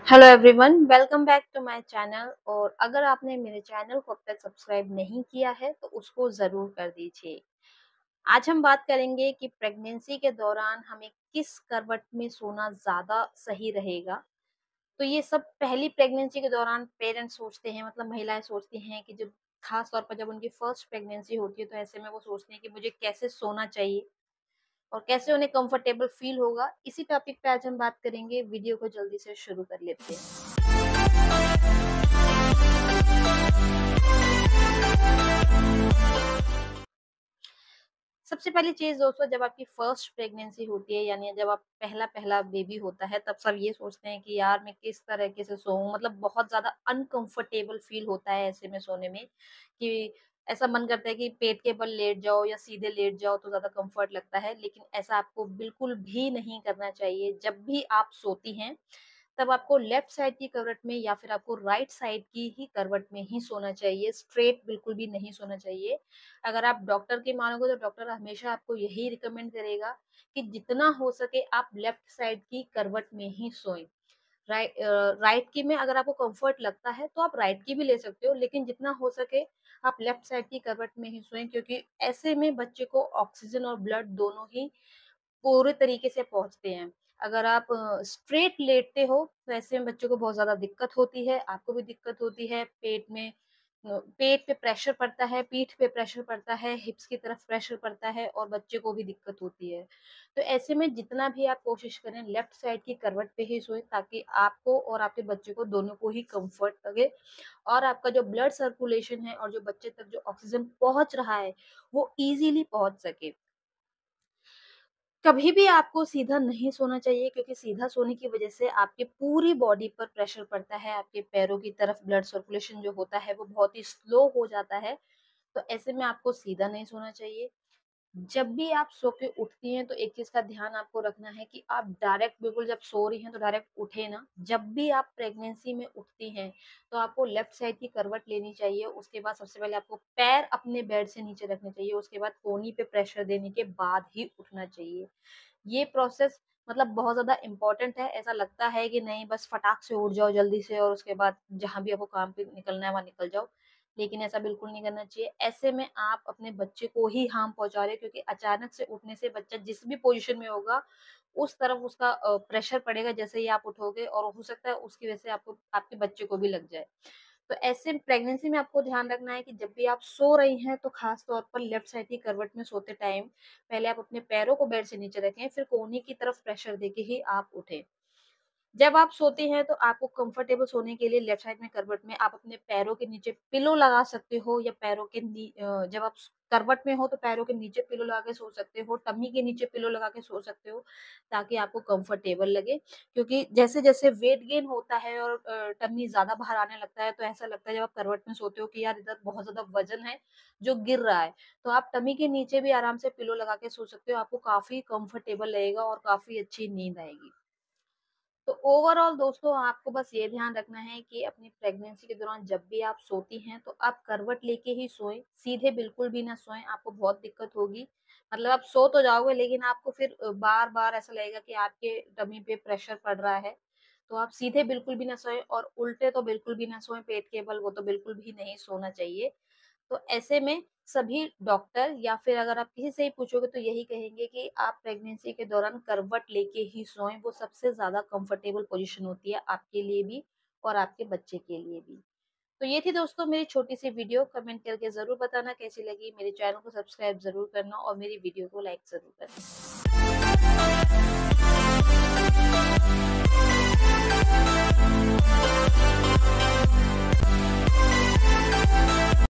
Hello everyone, welcome back to my channel. और अगर आपने मेरे चैनल को अब तक सब्सक्राइब नहीं किया है तो उसको ज़रूर कर दीजिए। आज हम बात करेंगे कि प्रेगनेंसी के दौरान हमें किस करवट में सोना ज़्यादा सही रहेगा। तो ये सब पहली प्रेगनेंसी के दौरान पेरेंट्स सोचते हैं, मतलब महिलाएं सोचती हैं कि जब खास तौर पर जब उनकी फर्स्ट प्रेगनेंसी होती है तो ऐसे में वो सोचती हैं कि मुझे कैसे सोना चाहिए और कैसे उन्हें कंफर्टेबल फील होगा। इसी टॉपिक पे आज हम बात करेंगे। वीडियो को जल्दी से शुरू कर लेते हैं। सबसे पहली चीज़ दोस्तों, जब आपकी फर्स्ट प्रेगनेंसी होती है यानी जब आप पहला बेबी होता है, तब सब ये सोचते हैं कि यार मैं किस तरीके से सोऊं। मतलब बहुत ज्यादा अनकंफर्टेबल फील होता है ऐसे में सोने में कि ऐसा मन करता है कि पेट के बल लेट जाओ या सीधे लेट जाओ तो ज्यादा कंफर्ट लगता है। लेकिन ऐसा आपको बिल्कुल भी नहीं करना चाहिए। जब भी आप सोती हैं तब आपको लेफ्ट साइड की करवट में या फिर आपको राइट साइड की ही करवट में ही सोना चाहिए। स्ट्रेट बिल्कुल भी नहीं सोना चाहिए। अगर आप डॉक्टर की मानोगे तो डॉक्टर हमेशा आपको यही रिकमेंड करेगा कि जितना हो सके आप लेफ्ट साइड की करवट में ही सोएं। राइट की में अगर आपको कंफर्ट लगता है तो आप राइट की भी ले सकते हो, लेकिन जितना हो सके आप लेफ्ट साइड की करवट में ही सोएं, क्योंकि ऐसे में बच्चे को ऑक्सीजन और ब्लड दोनों ही पूरे तरीके से पहुँचते हैं। अगर आप स्ट्रेट लेटते हो तो ऐसे में बच्चों को बहुत ज़्यादा दिक्कत होती है, आपको भी दिक्कत होती है। पेट में पेट पे प्रेशर पड़ता है, पीठ पे प्रेशर पड़ता है, हिप्स की तरफ प्रेशर पड़ता है और बच्चे को भी दिक्कत होती है। तो ऐसे में जितना भी आप कोशिश करें लेफ्ट साइड की करवट पे ही सोएं, ताकि आपको और आपके बच्चे को दोनों को ही कम्फर्ट लगे और आपका जो ब्लड सर्कुलेशन है और जो बच्चे तक जो ऑक्सीजन पहुँच रहा है, वो ईज़िली पहुँच सके। कभी भी आपको सीधा नहीं सोना चाहिए, क्योंकि सीधा सोने की वजह से आपकी पूरी बॉडी पर प्रेशर पड़ता है। आपके पैरों की तरफ ब्लड सर्कुलेशन जो होता है वो बहुत ही स्लो हो जाता है। तो ऐसे में आपको सीधा नहीं सोना चाहिए। जब भी आप सो के उठती हैं तो एक चीज का ध्यान आपको रखना है कि आप डायरेक्ट बिल्कुल जब सो रही हैं तो डायरेक्ट उठे ना। जब भी आप प्रेगनेंसी में उठती हैं तो आपको लेफ्ट साइड की करवट लेनी चाहिए। उसके बाद सबसे पहले आपको पैर अपने बेड से नीचे रखने चाहिए। उसके बाद कोहनी पे प्रेशर देने के बाद ही उठना चाहिए। ये प्रोसेस मतलब बहुत ज़्यादा इम्पोर्टेंट है। ऐसा लगता है कि नहीं बस फटाक से उठ जाओ जल्दी से और उसके बाद जहाँ भी आपको काम पे निकलना है वहाँ निकल जाओ। लेकिन ऐसा बिल्कुल नहीं करना चाहिए। ऐसे में आप अपने बच्चे को ही हार्म पहुँचा रहे हो, क्योंकि अचानक से उठने से बच्चा जिस भी पोज़ीशन में होगा उस तरफ उसका प्रेशर पड़ेगा जैसे ही आप उठोगे, और हो सकता है उसकी वज़ह से आपको आपके बच्चे को भी लग जाए। तो ऐसे प्रेगनेंसी में आपको ध्यान रखना है कि जब भी आप सो रही हैं तो खास तौर पर लेफ्ट साइड की करवट में सोते टाइम पहले आप अपने पैरों को बेड से नीचे रखें, फिर कोहनी की तरफ प्रेशर देके ही आप उठें। जब आप सोती हैं तो आपको कंफर्टेबल सोने के लिए लेफ्ट साइड में करवट में आप अपने पैरों के नीचे पिलो लगा सकते हो, या जब आप करवट में हो तो पैरों के नीचे पिलो लगा के सो सकते हो, टम्मी के नीचे पिलो लगा के सो सकते हो, ताकि आपको कंफर्टेबल लगे। क्योंकि जैसे-जैसे वेट गेन होता है और टम्मी ज़्यादा बाहर आने लगता है तो ऐसा लगता है जब आप करवट में सोते हो कि यार इधर बहुत ज़्यादा वज़न है जो गिर रहा है। तो आप टम्मी के नीचे भी आराम से पिलो लगा के सो सकते हो, आपको काफ़ी कंफर्टेबल लगेगा और काफ़ी अच्छी नींद आएगी। तो ओवरऑल दोस्तों आपको बस ये ध्यान रखना है कि अपनी प्रेगनेंसी के दौरान जब भी आप सोती हैं तो आप करवट लेके ही सोएं, सीधे बिल्कुल भी ना सोएं, आपको बहुत दिक्कत होगी। मतलब आप सो तो जाओगे लेकिन आपको फिर बार-बार ऐसा लगेगा कि आपके टमी पे प्रेशर पड़ रहा है। तो आप सीधे बिल्कुल भी ना सोएं और उल्टे तो बिल्कुल भी ना सोएं पेट के बल, वो तो बिल्कुल भी नहीं सोना चाहिए। तो ऐसे में सभी डॉक्टर या फिर अगर आप किसी से ही पूछोगे तो यही कहेंगे कि आप प्रेगनेंसी के दौरान करवट लेके ही सोएं, वो सबसे ज़्यादा कंफर्टेबल पोज़ीशन होती है आपके लिए भी और आपके बच्चे के लिए भी। तो ये थी दोस्तों मेरी छोटी-सी वीडियो। कमेंट करके ज़रूर बताना कैसी लगी। मेरे चैनल को सब्सक्राइब ज़रूर करना और मेरी वीडियो को लाइक ज़रूर करना।